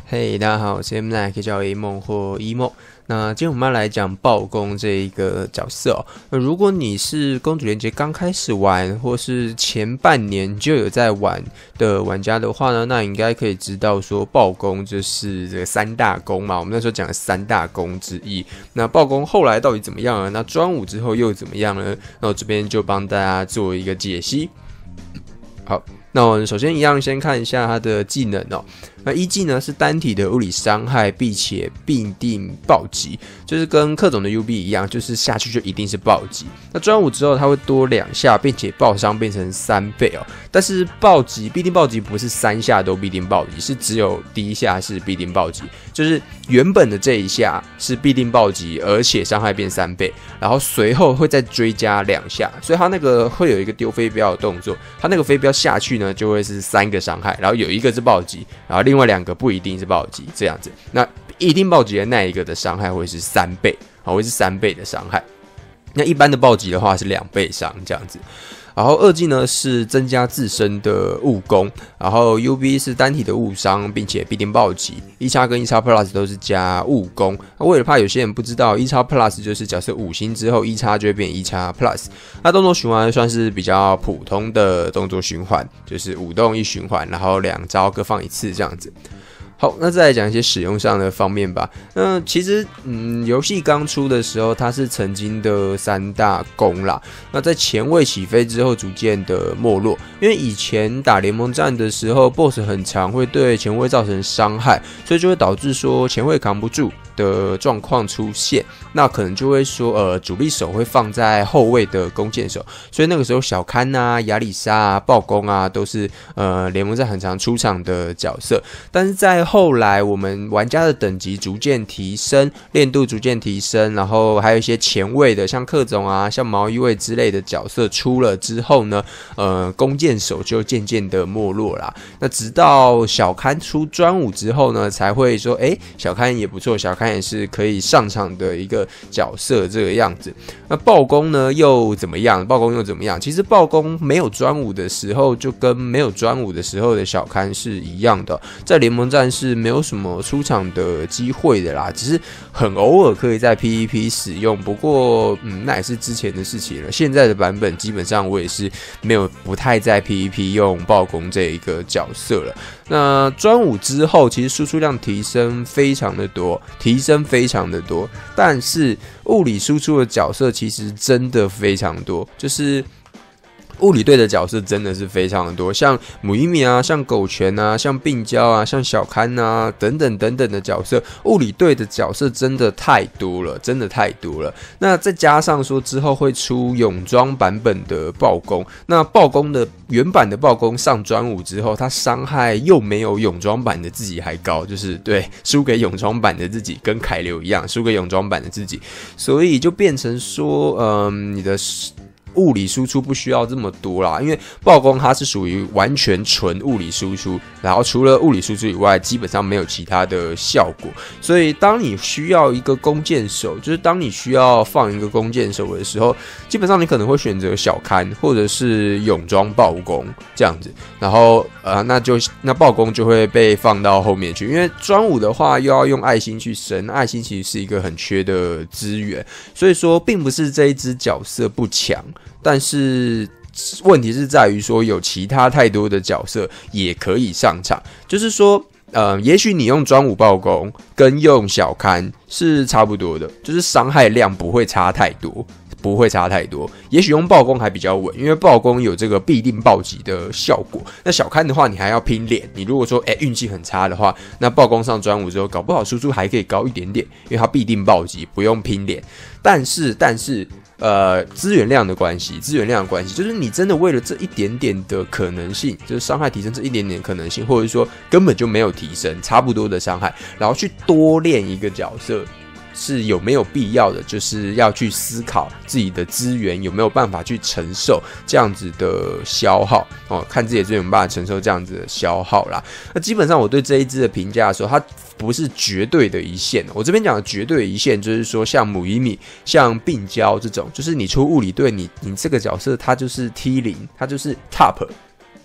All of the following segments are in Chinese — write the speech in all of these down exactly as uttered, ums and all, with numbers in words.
嘿、hey, 大家好，我是 M 奈，可以叫我 A 梦或 E 梦。那今天我们要来讲暴攻这一个角色哦。那如果你是公主连结刚开始玩，或是前半年就有在玩的玩家的话呢，那你应该可以知道说暴攻就是这个三大攻嘛。我们那时候讲的三大攻之一。那暴攻后来到底怎么样呢？那专武之后又怎么样呢？那我这边就帮大家做一个解析。好。那我们首先一样先看一下它的技能哦。那一技呢是单体的物理伤害，并且必定暴击，就是跟克总的 U B 一样，就是下去就一定是暴击。那专武之后它会多两下，并且爆伤变成三倍哦。但是暴击必定暴击不是三下都必定暴击，是只有第一下是必定暴击，就是原本的这一下是必定暴击，而且伤害变三倍，然后随后会再追加两下，所以它那个会有一个丢飞镖的动作，它那个飞镖下去呢就会是三个伤害，然后有一个是暴击，然后另外两个不一定是暴击，这样子。那一定暴击的那一个的伤害会是三倍，好，会是三倍的伤害。那一般的暴击的话是两倍伤，这样子。然后二技呢是增加自身的误攻，然后 U B 是单体的误伤，并且必定暴击。一叉跟一叉 Plus 都是加误攻。那为了怕有些人不知道，一叉 Plus 就是角色五星之后，一叉就会变一叉 Plus。那动作循环算是比较普通的动作循环，就是五动一循环，然后两招各放一次这样子。好，那再来讲一些使用上的方面吧。那其实，嗯，游戏刚出的时候，它是曾经的三大攻啦。那在前卫起飞之后，逐渐的没落。因为以前打联盟战的时候 ，BOSS 很常会对前卫造成伤害，所以就会导致说前卫扛不住的状况出现。那可能就会说，呃，主力手会放在后卫的弓箭手，所以那个时候小堪啊、亚里莎啊、暴攻啊，都是呃联盟战很常出场的角色。但是在后来，我们玩家的等级逐渐提升，练度逐渐提升，然后还有一些前卫的，像克总啊、像毛衣卫之类的角色出了之后呢，呃，弓箭手就渐渐的没落啦。那直到小堪出专武之后呢，才会说，哎，小堪也不错，小堪也是可以上场的一个角色这个样子。那暴攻呢又怎么样？暴攻又怎么样？其实暴攻没有专武的时候，就跟没有专武的时候的小堪是一样的，在联盟战是没有什么出场的机会的啦，只是很偶尔可以在 P V P 使用。不过，嗯，那也是之前的事情了。现在的版本基本上我也是没有不太在 P V P 用暴攻这一个角色了。那专武之后，其实输出量提升非常的多，提升非常的多，但是物理输出的角色其实真的非常多，就是物理队的角色真的是非常的多，像母伊米啊，像狗泉啊，像病娇啊，像小堪啊，等等等等的角色，物理队的角色真的太多了，真的太多了。那再加上说之后会出泳装版本的暴攻，那暴攻的原版的暴攻上专武之后，它伤害又没有泳装版的自己还高，就是对输给泳装版的自己，跟凯流一样，输给泳装版的自己，所以就变成说，嗯，你的物理输出不需要这么多啦，因为暴攻它是属于完全纯物理输出，然后除了物理输出以外，基本上没有其他的效果。所以当你需要一个弓箭手，就是当你需要放一个弓箭手的时候，基本上你可能会选择小堪或者是泳装暴攻这样子，然后呃，那就那暴攻就会被放到后面去，因为专武的话又要用爱心去升，爱心其实是一个很缺的资源，所以说并不是这一支角色不强。但是问题是在于说，有其他太多的角色也可以上场，就是说，呃，也许你用专武暴攻跟用小堪是差不多的，就是伤害量不会差太多。不会差太多，也许用暴攻还比较稳，因为暴攻有这个必定暴击的效果。那小堪的话，你还要拼脸。你如果说哎运气很差的话，那暴攻上专武之后，搞不好输出还可以高一点点，因为它必定暴击，不用拼脸。但是，但是。呃，资源量的关系，资源量的关系，就是你真的为了这一点点的可能性，就是伤害提升这一点点的可能性，或者说根本就没有提升，差不多的伤害，然后去多练一个角色，是有没有必要的？就是要去思考自己的资源有没有办法去承受这样子的消耗哦，看自己的资源有没有办法承受这样子的消耗啦。那基本上我对这一支的评价的时候，它不是绝对的一线。我这边讲的绝对的一线，就是说像母伊米、像病娇这种，就是你出物理队，你你这个角色他就是 T 零，他就是 top。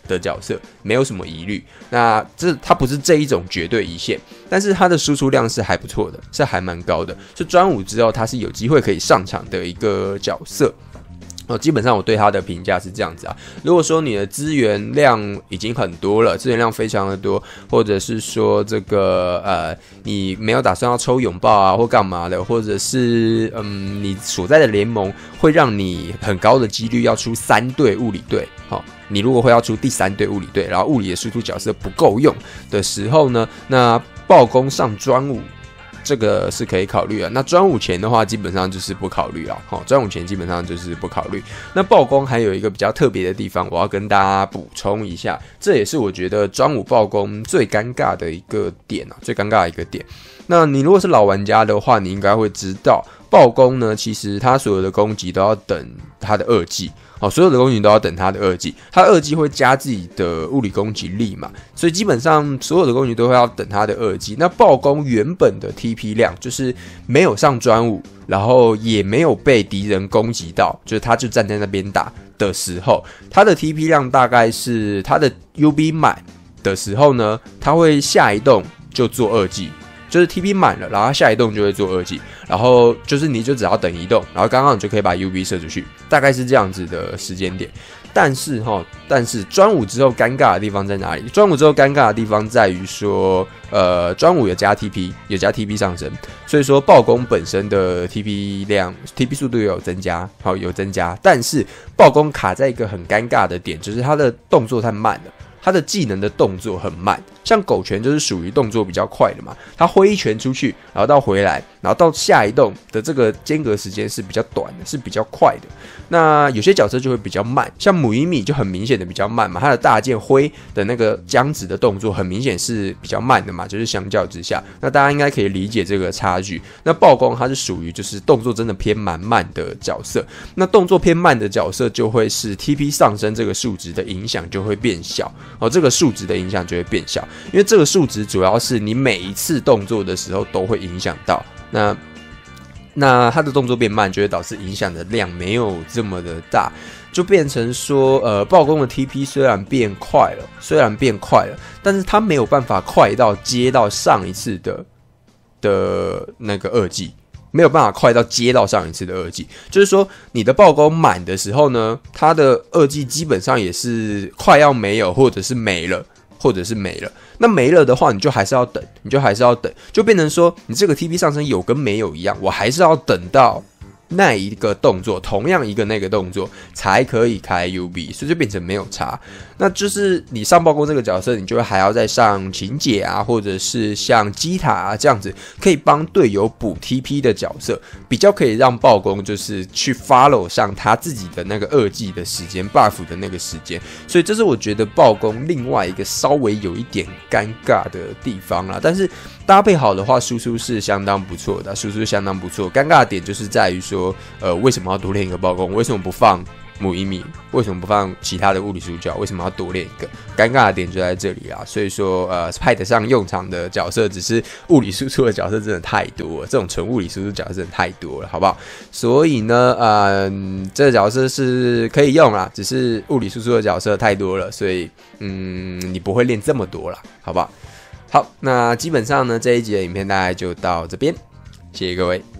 的角色，没有什么疑虑。那这它不是这一种绝对一线，但是它的输出量是还不错的，是还蛮高的。是专武之后，它是有机会可以上场的一个角色。哦，基本上我对他的评价是这样子啊。如果说你的资源量已经很多了，资源量非常的多，或者是说这个呃，你没有打算要抽拥抱啊或干嘛的，或者是嗯，你所在的联盟会让你很高的几率要出三队物理队，好、哦，你如果会要出第三队物理队，然后物理的输出角色不够用的时候呢，那爆攻上专武。这个是可以考虑啊。那专武前的话，基本上就是不考虑啦。好、哦，专武前基本上就是不考虑。那爆攻还有一个比较特别的地方，我要跟大家补充一下，这也是我觉得专武爆攻最尴尬的一个点啊，最尴尬的一个点。那你如果是老玩家的话，你应该会知道，爆攻呢，其实它所有的攻击都要等它的二技。好，所有的攻击都要等它的二技，它二技会加自己的物理攻击力嘛，所以基本上所有的攻击都会要等它的二技。那爆攻原本的 T P 量就是没有上专武，然后也没有被敌人攻击到，就是他就站在那边打的时候，它的 T P 量大概是它的 U B 满的时候呢，它会下一动就做二技。就是 T P 满了，然后下一动就会做二技，然后就是你就只要等一动，然后刚刚你就可以把 U B 射出去，大概是这样子的时间点。但是哈，但是专武之后尴尬的地方在哪里？专武之后尴尬的地方在于说，呃，专武有加 T P， 有加 T P 上升，所以说爆攻本身的 T P 量、T P 速度也有增加，好有增加，但是爆攻卡在一个很尴尬的点，就是它的动作太慢了。他的技能的动作很慢，像狗拳就是属于动作比较快的嘛，他挥一拳出去，然后到回来，然后到下一动的这个间隔时间是比较短的，是比较快的。那有些角色就会比较慢，像姆伊米就很明显的比较慢嘛，他的大剑挥的那个僵直的动作很明显是比较慢的嘛，就是相较之下，那大家应该可以理解这个差距。那爆攻它是属于就是动作真的偏蛮慢的角色，那动作偏慢的角色就会是 T P 上升这个数值的影响就会变小。哦，这个数值的影响就会变小，因为这个数值主要是你每一次动作的时候都会影响到。那那它的动作变慢，就会导致影响的量没有这么的大，就变成说，呃，爆攻的 T P 虽然变快了，虽然变快了，但是它没有办法快到接到上一次的的那个二技。没有办法快到接到上一次的二技，就是说你的爆攻满的时候呢，它的二技基本上也是快要没有，或者是没了，或者是没了。那没了的话，你就还是要等，你就还是要等，就变成说你这个 T P 上升有跟没有一样，我还是要等到那一个动作，同样一个那个动作才可以开 U B， 所以就变成没有差。那就是你上爆攻这个角色，你就会还要再上琴姐啊，或者是像基塔啊这样子，可以帮队友补 T P 的角色，比较可以让爆攻就是去 follow 上他自己的那个二技的时间 buff 的那个时间，所以这是我觉得爆攻另外一个稍微有一点尴尬的地方啦。但是搭配好的话，输出是相当不错的，输出是相当不错。尴尬的点就是在于说，呃，为什么要多练一个爆攻？为什么不放姆伊米？为什么不放其他的物理主角？为什么要多练一个？尴尬的点就在这里啦。所以说，呃，派得上用场的角色，只是物理输出的角色真的太多了，这种纯物理输出角色真的太多了，好不好？所以呢，呃，这个角色是可以用啦，只是物理输出的角色太多了，所以嗯，你不会练这么多啦，好不好？好，那基本上呢，这一集的影片大概就到这边，谢谢各位。